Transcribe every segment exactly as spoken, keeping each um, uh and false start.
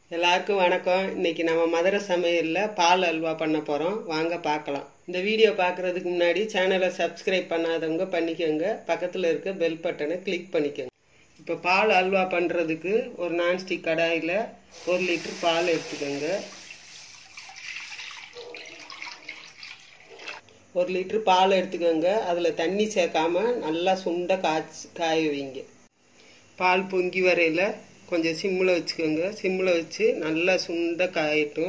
எல்லாருக்கும் வணக்கம். இன்னைக்கு நம்ம மதுரை சமையல்ல பால் அல்வா பண்ண போறோம். வாங்க பார்க்கலாம். இந்த வீடியோ பார்க்கறதுக்கு முன்னாடி சேனலை சப்ஸ்கிரைப் பண்ணாதவங்க பண்ணிக்கோங்க. பக்கத்துல இருக்க பெல் பட்டனை கிளிக் பண்ணிக்கோங்க. இப்போ பால் அல்வா பண்றதுக்கு ஒரு நான்ஸ்டிக் கடாயில ஒரு லிட்டர் பால் எடுத்துக்கோங்க. ஒரு லிட்டர் பால் எடுத்துக்கோங்க. அதுல தண்ணி சேர்க்காம நல்லா சுண்ட காய்ச்சி காய வைங்க. பால் பொங்கி வரையில கொஞ்சம் சிம்மில் வச்சுக்கோங்க. சிம்மில் வச்சு நல்லா சுண்ட காயட்டும்.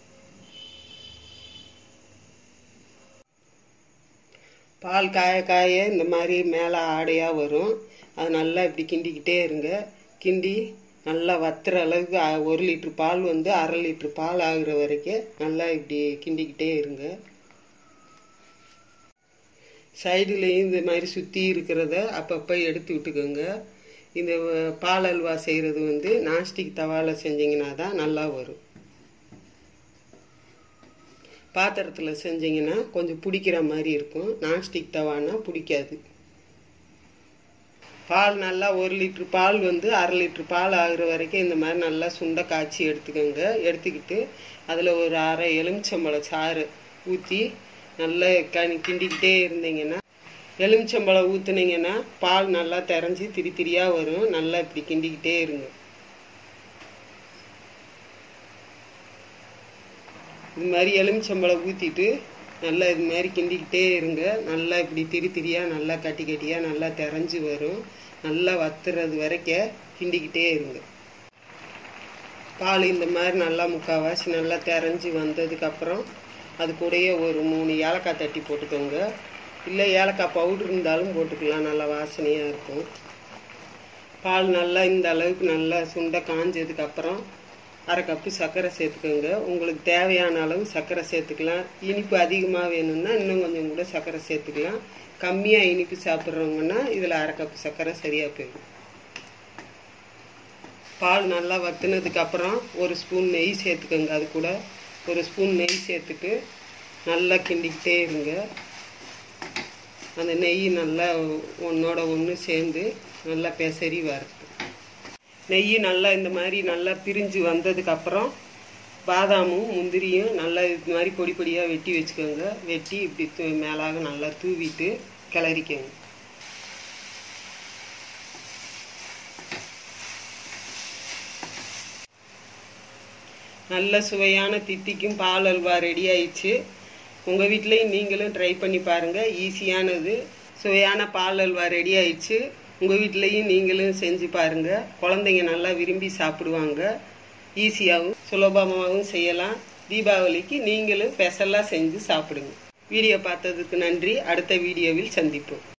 பால் காய காய இந்த மாதிரி மேலே ஆடையாக வரும். அது நல்லா இப்படி கிண்டிக்கிட்டே இருங்க. கிண்டி நல்லா வத்துற அளவுக்கு ஒரு லிட்டர் பால் வந்து அரை லிட்டர் பால் ஆகுற வரைக்கும் நல்லா இப்படி கிண்டிக்கிட்டே இருங்க. சைடுலேயும் இந்த மாதிரி சுற்றி இருக்கிறத அப்பப்போ எடுத்து விட்டுக்கோங்க. இந்த பால் அல்வா செய்கிறது வந்து நான்ஸ்டிக் தவாவில் செஞ்சிங்கன்னா தான் நல்லா வரும். பாத்திரத்தில் செஞ்சிங்கன்னா கொஞ்சம் பிடிக்கிற மாதிரி இருக்கும். நான்ஸ்டிக் தவானா பிடிக்காது. பால் நல்லா ஒரு லிட்டர் பால் வந்து அரை லிட்டர் பால் ஆகுற வரைக்கும் இந்த மாதிரி நல்லா சுண்ட காய்ச்சி எடுத்துக்கோங்க. எடுத்துக்கிட்டு அதில் ஒரு அரை எலுமிச்சம்பழம் சாறு ஊற்றி நல்லா கணி கிண்டிக்கிட்டே இருந்தீங்கன்னா, எலுமிச்சம்பழம் ஊற்றுனீங்கன்னா பால் நல்லா திரஞ்சி திரி திரியாக வரும். நல்லா இப்படி கிண்டிக்கிட்டே இருங்க. இது மாதிரி எலுமிச்சம்பழம் ஊற்றிட்டு நல்லா இது மாதிரி கிண்டிக்கிட்டே இருங்க. நல்லா இப்படி திரி திரியாக நல்லா கட்டி கட்டியாக நல்லா திரஞ்சி வரும். நல்லா வத்துறது வரைக்கும் கிண்டிக்கிட்டே இருங்க. பால் இந்த மாதிரி நல்லா முக்கால்வாசி நல்லா திரஞ்சி வந்ததுக்கப்புறம் அது கூடயே ஒரு மூணு ஏலக்காய் தட்டி போட்டுக்கோங்க. இல்லை ஏலக்காய் பவுடர் இருந்தாலும் போட்டுக்கலாம். நல்லா வாசனையாக இருக்கும். பால் நல்லா இந்த அளவுக்கு நல்லா சுண்ட காஞ்சதுக்கப்புறம் அரை கப்பு சர்க்கரை சேர்த்துக்கோங்க. உங்களுக்கு தேவையான அளவு சர்க்கரை சேர்த்துக்கலாம். இனிப்பு அதிகமாக வேணும்னா இன்னும் கொஞ்சம் கூட சர்க்கரை சேர்த்துக்கலாம். கம்மியாக இனிப்பு சாப்பிட்றவங்கன்னா இதில் அரை கப்பு சர்க்கரை சரியாக போயிடும். பால் நல்லா வத்துனதுக்கப்புறம் ஒரு ஸ்பூன் நெய் சேர்த்துக்கோங்க. அது கூட ஒரு ஸ்பூன் நெய் சேர்த்துட்டு நல்லா கிண்டிக்கிட்டே இருங்க. அந்த நெய் நல்லா ஒன்றோட ஒன்று சேர்ந்து நல்லா பெசரி வறுத்து, நெய் நல்லா இந்த மாதிரி நல்லா பிரிஞ்சு வந்ததுக்கப்புறம் பாதாமும் முந்திரியும் நல்லா இது மாதிரி பொடி பொடியாக வெட்டி வச்சுக்கோங்க. வெட்டி இப்படி மேலாக நல்லா தூவிட்டு கிளறிக்கோங்க. நல்ல சுவையான தித்திக்கும் பால் அல்வா ரெடி ஆயிடுச்சு. உங்கள் வீட்லேயும் நீங்களும் ட்ரை பண்ணி பாருங்கள். ஈஸியானது சுவையான பால் அல்வா ரெடி ஆயிடுச்சு. உங்கள் வீட்லேயும் நீங்களும் செஞ்சு பாருங்கள். குழந்தைங்க நல்லா விரும்பி சாப்பிடுவாங்க. ஈஸியாகவும் சுலபமாகவும் செய்யலாம். தீபாவளிக்கு நீங்களும் ஸ்பெஷலாக செஞ்சு சாப்பிடுங்க. வீடியோ பார்த்ததுக்கு நன்றி. அடுத்த வீடியோவில் சந்திப்போம்.